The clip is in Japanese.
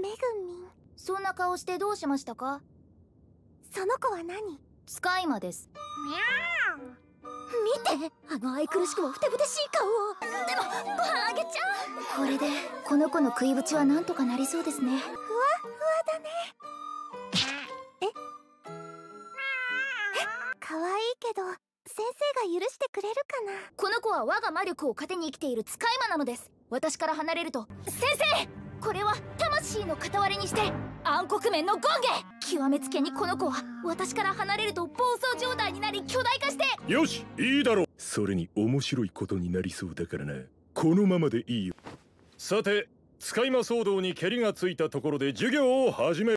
めぐみん。 そんな顔してどうしましたか？ その子は何？ 使い魔です。 見て、あの愛くるしくもふてぶてしい顔を。でもご飯あげちゃう。 これでこの子の食いぶちはなんとかなりそうですね。 ふわふわだね。可愛いけど先生が許してくれるかな。 この子は我が魔力を糧に生きている使い魔なのです。私から離れると先生、これは魂の片割れにして暗黒面のゴンゲ。極めつけにこの子は私から離れると暴走状態になり巨大化して。 よし、いいだろう。それに面白いことになりそうだからな。このままでいいよ。さて、使い魔騒動にケリがついたところで授業を始める。